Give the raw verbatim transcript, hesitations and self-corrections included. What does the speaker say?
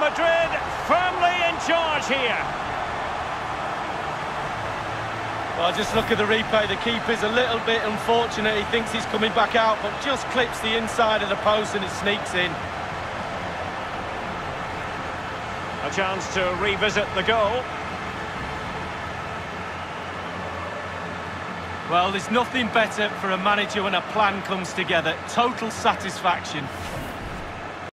Madrid firmly in charge here. Well, just look at the replay. The keeper's a little bit unfortunate. He thinks he's coming back out, but just clips the inside of the post and it sneaks in. A chance to revisit the goal. Well, there's nothing better for a manager when a plan comes together. Total satisfaction.